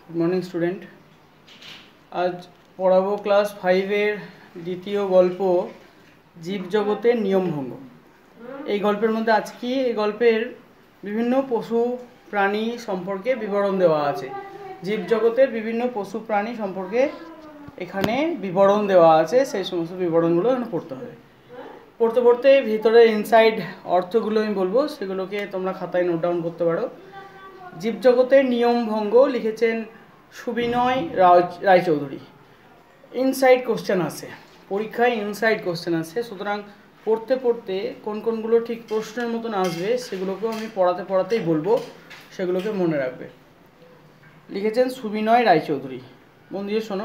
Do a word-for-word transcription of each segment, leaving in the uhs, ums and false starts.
Good morning student. आज पढ़ाबो class fibre द्वितीय गल्प जीवजगतेर नियमभंग। এই গল্পের মধ্যে আজকে এই গল্পের বিভিন্ন পশু প্রাণী সম্পর্কে বিবরণ দেওয়া আছে। জীবজগতের বিভিন্ন পশু প্রাণী সম্পর্কে এখানে বিবরণ দেওয়া আছে, সেই সমস্ত বিবরণগুলো এখানে পড়তে হবে। পড়তে পড়তে ভিতরে ইনসাইড অর্থগুলো আমি বলবো, সেগুলোকে তোমরা খাতায় নোট ডাউন করতে পারো। জীবজগতের নিয়মভঙ্গ লিখেছেন সুবিনয় রায়চৌধুরী। ইনসাইড কোশ্চেন আছে পরীক্ষায়, ইনসাইড কোশ্চেন আছে, সুতরাং পড়তে পড়তে কোন কোনগুলো ঠিক প্রশ্নের মতন আসবে সেগুলোকেও আমি পড়াতে পড়াতেই বলবো, সেগুলোকে মনে রাখবে। লিখেছেন সুবিনয় রায়চৌধুরী। মন দিয়ে শোনো।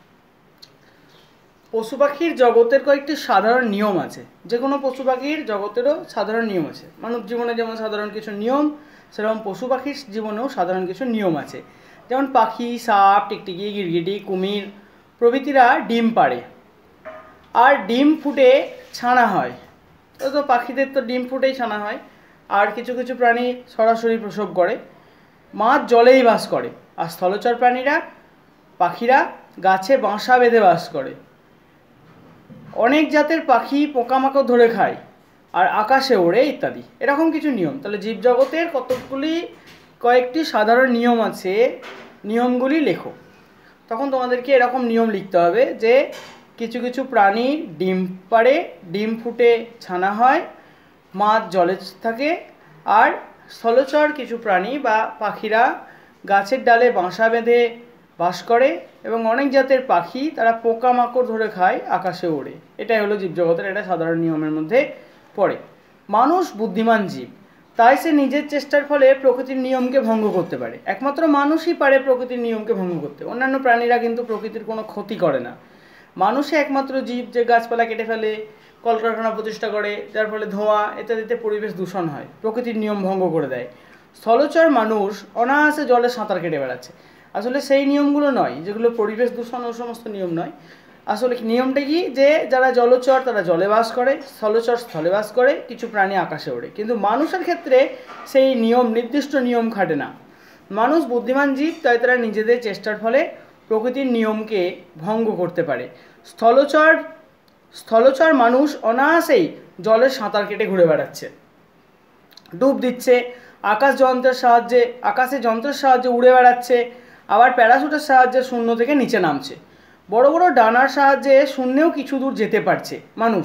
পশু পাখির জগতের কয়েকটি সাধারণ নিয়ম আছে। যে কোনো পশু পাখির জগতেরও সাধারণ নিয়ম আছে। মানব জীবনে যেমন সাধারণ কিছু নিয়ম, সেরকম পশু পাখির জীবনেও সাধারণ কিছু নিয়ম আছে। যেমন পাখি, সাপ, টিকটিকি, গিরগিটি, কুমির প্রভৃতিরা ডিম পাড়ে আর ডিম ফুটে ছানা হয়। তো পাখিদের তো ডিম ফুটেই ছানা হয়। আর কিছু কিছু প্রাণী সরাসরি প্রসব করে। মাছ জলেই বাস করে। আর স্থলচর প্রাণীরা, পাখিরা গাছে বাসা বেঁধে বাস করে। অনেক জাতের পাখি পোকামাকড় ধরে খায় আর আকাশে ওড়ে ইত্যাদি, এরকম কিছু নিয়ম। তাহলে জীবজগতের কতগুলি কয়েকটি সাধারণ নিয়ম আছে, নিয়মগুলি লেখো। তখন তোমাদেরকে এরকম নিয়ম লিখতে হবে যে কিছু কিছু প্রাণী ডিম পাড়ে, ডিম ফুটে ছানা হয়, মাছ জলে থাকে, আর স্থলচর কিছু প্রাণী বা পাখিরা গাছের ডালে বাসা বেঁধে বাস করে, এবং অনেক জাতের পাখি তারা পোকামাকড় ধরে খায়, আকাশে ওড়ে। এটাই হলো জীবজগতের একটা সাধারণ নিয়মের মধ্যে পড়ে। মানুষ বুদ্ধিমান জীব, তাই সে নিজের চেষ্টার ফলে প্রকৃতির নিয়মকে ভঙ্গ করতে পারে। একমাত্র মানুষই পারে প্রকৃতির নিয়মকে ভঙ্গ করতে। অন্যান্য প্রাণীরা কিন্তু প্রকৃতির কোনো ক্ষতি করে না। মানুষই একমাত্র জীব যে গাছপালা কেটে ফেলে, কলকারখানা প্রতিষ্ঠা করে, যার ফলে ধোঁয়া ইত্যাদিতে পরিবেশ দূষণ হয়, প্রকৃতির নিয়ম ভঙ্গ করে দেয়। স্থলচর মানুষ অনায়াসে জলে সাঁতার কেটে বেড়াচ্ছে। আসলে সেই নিয়মগুলো নয় যেগুলো পরিবেশ দূষণ, ও সমস্ত নিয়ম নয়। আসলে নিয়মটা কি, যে যারা জলচর তারা জলে বাস করে, স্থলচর স্থলে বাস করে, কিছু প্রাণী আকাশে ওড়ে। কিন্তু মানুষের ক্ষেত্রে সেই নিয়ম, নির্দিষ্ট নিয়ম খাটে না। মানুষ বুদ্ধিমান জীব, তাই তারা নিজেদের চেষ্টার ফলে প্রকৃতির নিয়মকে ভঙ্গ করতে পারে। স্থলচর স্থলচর মানুষ অনায়াসেই জলে সাঁতার কেটে ঘুরে বেড়াচ্ছে, ডুব দিচ্ছে, আকাশ যন্ত্রের সাহায্যে আকাশে যন্ত্রের সাহায্যে উড়ে বেড়াচ্ছে, আবার প্যারাশুটের সাহায্যে শূন্য থেকে নিচে নামছে। বড় বড় ডানার সাহায্যে শূন্যেও কিছু দূর যেতে পারছে মানুষ।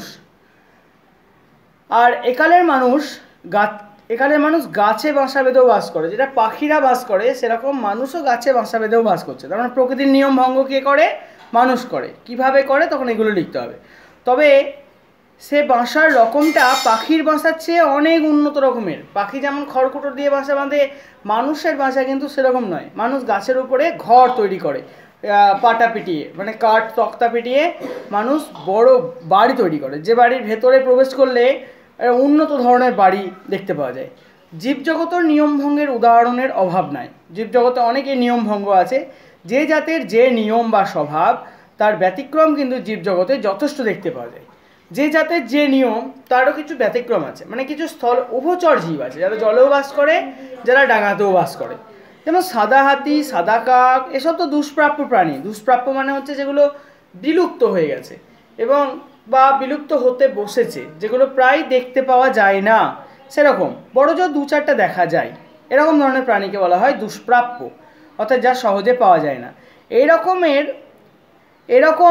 আর একালের মানুষ গাছ একালের মানুষ গাছে বাসা বেঁধেও বাস করে। যেটা পাখিরা বাস করে, সেরকম মানুষও গাছে বাসা বেঁধেও বাস করছে। তার মানে প্রকৃতির নিয়ম ভঙ্গ কে করে? মানুষ করে। কিভাবে করে তখন এগুলো লিখতে হবে। তবে সে বাসার রকমটা পাখির বাসার চেয়ে অনেক উন্নত রকমের। পাখি যেমন খড়কুটো দিয়ে বাসা বাঁধে, মানুষের বাসা কিন্তু সেরকম নয়। মানুষ গাছের উপরে ঘর তৈরি করে, পাটা পিটিয়ে, মানে কাঠ তক্তা পিটিয়ে মানুষ বড় বাড়ি তৈরি করে, যে বাড়ির ভেতরে প্রবেশ করলে উন্নত ধরনের বাড়ি দেখতে পাওয়া যায়। জীবজগতের নিয়মভঙ্গের উদাহরণের অভাব নাই। জীবজগতে অনেকই নিয়মভঙ্গ আছে। যে জাতের যে নিয়ম বা স্বভাব, তার ব্যতিক্রম কিন্তু জীবজগতে যথেষ্ট দেখতে পাওয়া যায়। যে জাতের যে নিয়ম, তারও কিছু ব্যতিক্রম আছে। মানে কিছু স্থল উভচর জীব আছে, যারা জলেও বাস করে, যারা ডাঙাতেও বাস করে। যেমন সাদা হাতি, সাদা কাক, এসব তো দুষ্প্রাপ্য প্রাণী। দুষ্প্রাপ্য মানে হচ্ছে যেগুলো বিলুপ্ত হয়ে গেছে এবং বা বিলুপ্ত হতে বসেছে, যেগুলো প্রায় দেখতে পাওয়া যায় না। সেরকম বড় জোর দু চারটা দেখা যায়, এরকম ধরনের প্রাণীকে বলা হয় দুষ্প্রাপ্য, অর্থাৎ যা সহজে পাওয়া যায় না। এই রকমের এরকম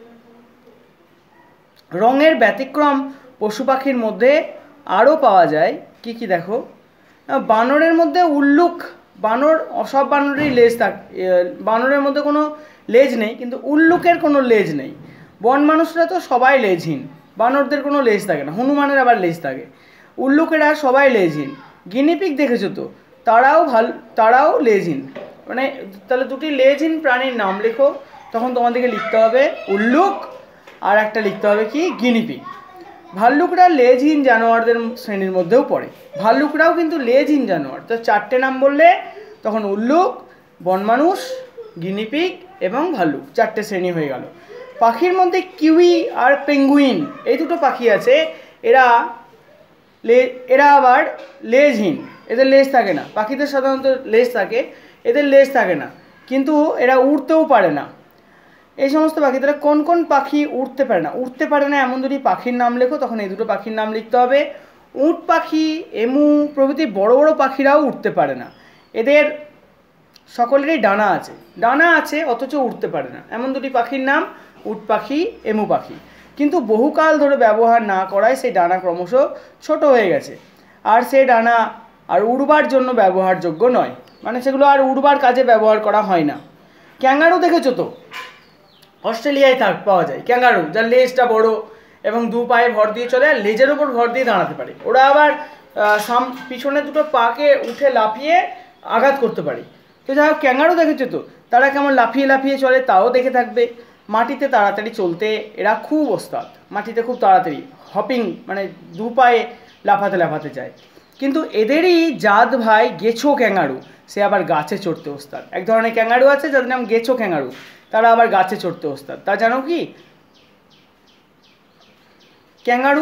রঙের ব্যতিক্রম পশু পাখির মধ্যে আরও পাওয়া যায়। কি কি দেখো, বানরের মধ্যে উল্লুক, বানর, সব বানরেরই লেজ থাকে, বানরের মধ্যে কোনো লেজ নেই, কিন্তু উল্লুকের কোনো লেজ নেই। বন মানুষরা তো সবাই লেজহীন, বানরদের কোনো লেজ থাকে না। হনুমানের আবার লেজ থাকে। উল্লুকেরা সবাই লেজহীন। গিনিপিগ দেখেছো তো, তারাও ভালো, তারাও লেজহীন। মানে তাহলে দুটি লেজহীন প্রাণীর নাম লেখো। তখন তোমাদেরকে লিখতে হবে উল্লুক, আর একটা লিখতে হবে কি, গিনিপিগ। ভাল্লুকরা লেজহীন জানোয়ারদের শ্রেণীর মধ্যেও পড়ে। ভাল্লুকরাও কিন্তু লেজহীন জানোয়ার। তো চারটে নাম বললে তখন উল্লুক, বনমানুষ, গিনিপিগ এবং ভাল্লুক, চারটে শ্রেণী হয়ে গেল। পাখির মধ্যে কিউই আর পেঙ্গুইন, এই দুটো পাখি আছে। এরা এরা আবার লেজহীন, এদের লেজ থাকে না। পাখিদের সাধারণত লেজ থাকে, এদের লেজ থাকে না। কিন্তু এরা উড়তেও পারে না। এই সমস্ত পাখি, তাহলে কোন কোন পাখি উড়তে পারে না? উড়তে পারে না এমন দুটি পাখির নাম লেখো, তখন এই দুটো পাখির নাম লিখতে হবে। উট পাখি, এমু প্রভৃতি বড় বড় পাখিরাও উঠতে পারে না। এদের সকলেরই ডানা আছে, ডানা আছে অথচ উঠতে পারে না, এমন দুটি পাখির নাম উট পাখি, এমু পাখি। কিন্তু বহুকাল ধরে ব্যবহার না করায় সেই ডানা ক্রমশ ছোট হয়ে গেছে, আর সেই ডানা আর উড়বার জন্য ব্যবহারযোগ্য নয়, মানে সেগুলো আর উড়বার কাজে ব্যবহার করা হয় না। ক্যাঙ্গারু দেখেছো তো, অস্ট্রেলিয়ায় থাক পাওয়া যায় ক্যাঙ্গারু, যার লেজটা বড় এবং দু পায়ে ভর দিয়ে চলে আর লেজের উপর ভর দিয়ে দাঁড়াতে পারে। ওরা আবার সাম পিছনে দুটো পাকে উঠে লাফিয়ে আঘাত করতে পারে। তো যাই হোক, ক্যাঙ্গারু দেখেছো তো, তারা কেমন লাফিয়ে লাফিয়ে চলে তাও দেখে থাকবে। মাটিতে তাড়াতাড়ি চলতে এরা খুব ওস্তাদ, মাটিতে খুব তাড়াতাড়ি হপিং মানে দু পায়ে লাফাতে লাফাতে যায়। কিন্তু এদেরই জাত ভাই গেছো ক্যাঙ্গারু, সে আবার গাছে চড়তে ওস্তাদ। এক ধরনের ক্যাঙ্গারু আছে যাদের নাম গেছো ক্যাঙ্গারু, তারা আবার গাছে চড়তে ওস্তাদ। তা জানো কি ক্যাঙ্গারু?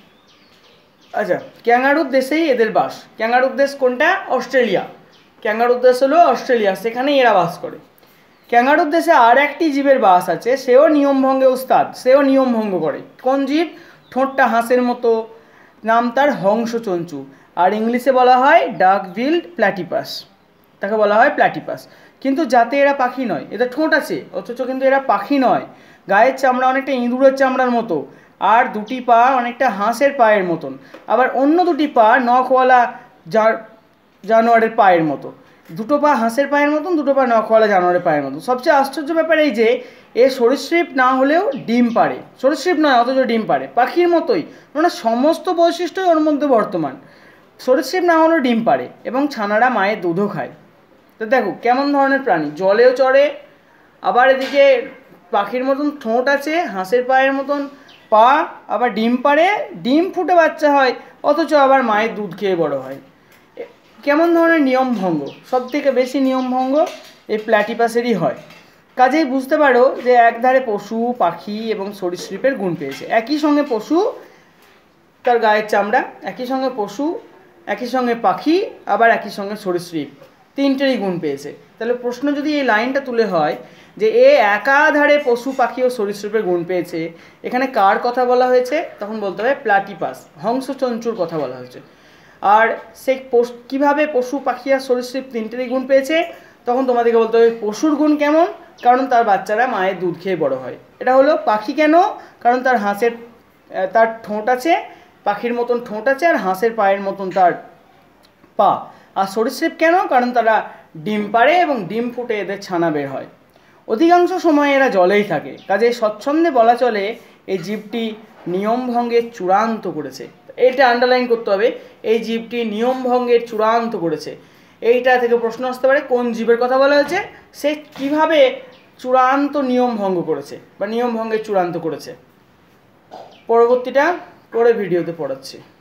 আচ্ছা, ক্যাঙ্গারুর দেশেই এদের বাস। ক্যাঙ্গারুর দেশ কোনটা? অস্ট্রেলিয়া। ক্যাঙ্গারুর দেশ হলো অস্ট্রেলিয়া, সেখানেই এরা বাস করে। ক্যাঙ্গারুর দেশে আর একটি জীবের বাস আছে, সেও নিয়মভঙ্গে ওস্তাদ, সেও নিয়মভঙ্গ করে। কোন জীব? ঠোঁটটা হাঁসের মতো, নাম তার হংসচঞ্চু, আর ইংলিশে বলা হয় ডাক বিল্ড প্ল্যাটিপাস, তাকে বলা হয় প্ল্যাটিপাস। কিন্তু যাতে এরা পাখি নয়, এদের ঠোঁট আছে অথচ কিন্তু এরা পাখি নয়। গায়ের চামড়া অনেকটা ইঁদুরের চামড়ার মতো, আর দুটি পা অনেকটা হাঁসের পায়ের মতন, আবার অন্য দুটি পা নখওয়ালা জানোয়ারের পায়ের মতো। দুটো পা হাঁসের পায়ের মতন, দুটো পা নখওয়ালা জানোয়ারের পায়ের মতন। সবচেয়ে আশ্চর্য ব্যাপার এই যে এ সরীসৃপ না হলেও ডিম পাড়ে, সরীসৃপ নয় অথচ ডিম পাড়ে, পাখির মতোই, মানে সমস্ত বৈশিষ্ট্যই ওর মধ্যে বর্তমান। সরীসৃপ না হলেও ডিম পাড়ে এবং ছানারা মায়ের দুধও খায়। তো দেখো কেমন ধরনের প্রাণী, জলেও চড়ে, আবার এদিকে পাখির মতন ঠোঁট আছে, হাঁসের পায়ের মতন পা, আবার ডিম পাড়ে, ডিম ফুটে বাচ্চা হয়, অথচ আবার মায়ের দুধ খেয়ে বড় হয়। কেমন ধরনের নিয়মভঙ্গ? সব থেকে বেশি নিয়মভঙ্গ এই প্ল্যাটিপাসেরই হয়। কাজেই বুঝতে পারো যে একধারে পশু, পাখি এবং সরীসৃপের গুণ পেয়েছে। একই সঙ্গে পশু, তার গায়ের চামড়া, একই সঙ্গে পশু, একই সঙ্গে পাখি, আবার একই সঙ্গে সরীসৃপ, তিনটেরই গুণ পেয়েছে। তাহলে প্রশ্ন যদি এই লাইনটা তুলে হয় যে এ একাধারে পশু, পাখি ও সরীসৃপের গুণ পেয়েছে, এখানে কার কথা বলা হয়েছে? তখন বলতে হবে প্ল্যাটিপাস, হংসচঞ্চুর কথা বলা হয়েছে। আর সে কীভাবে পশু, পাখি আর সরীসৃপ তিনটেরই গুণ পেয়েছে, তখন তোমাদেরকে বলতে হবে পশুর গুণ কেমন? কারণ তার বাচ্চারা মায়ের দুধ খেয়ে বড় হয়। এটা হলো পাখি কেন? কারণ তার হাঁসের তার ঠোঁট আছে, পাখির মতন ঠোঁট আছে, আর হাঁসের পায়ের মতন তার পা। আর সরীসৃপ কেন? কারণ তারা ডিম পাড়ে এবং ডিম ফুটে এদের ছানা বের হয়। অধিকাংশ সময় এরা জলেই থাকে, কাজে স্বচ্ছন্দে বলা চলে এই জীবটি নিয়মভঙ্গের চূড়ান্ত করেছে। এটা আন্ডারলাইন করতে হবে, এই জীবটি নিয়মভঙ্গের চূড়ান্ত করেছে। এইটা থেকে প্রশ্ন আসতে পারে কোন জীবের কথা বলা হয়েছে, সে কিভাবে চূড়ান্ত নিয়ম ভঙ্গ করেছে বা নিয়ম ভঙ্গের চূড়ান্ত করেছে। পরবর্তীটা পরে ভিডিওতে পড়াচ্ছি।